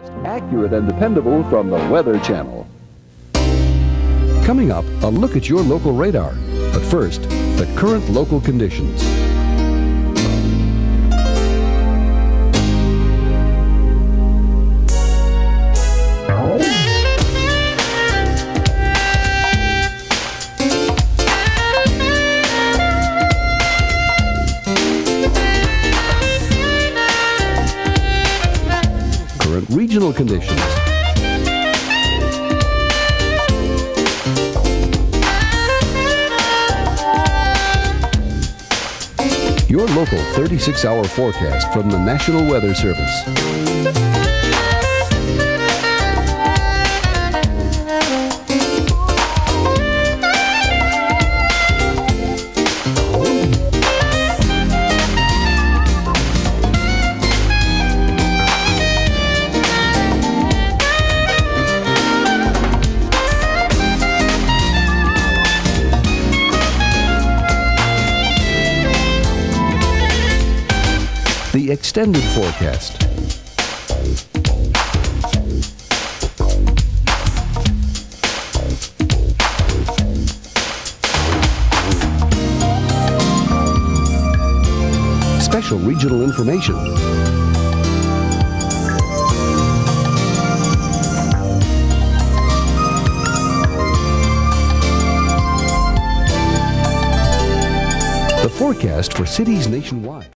Accurate and dependable from the Weather Channel. Coming up, a look at your local radar. But first, the current local conditions. Current regional conditions. Your local 36-hour forecast from the National Weather Service. The extended forecast. Special regional information. The forecast for cities nationwide.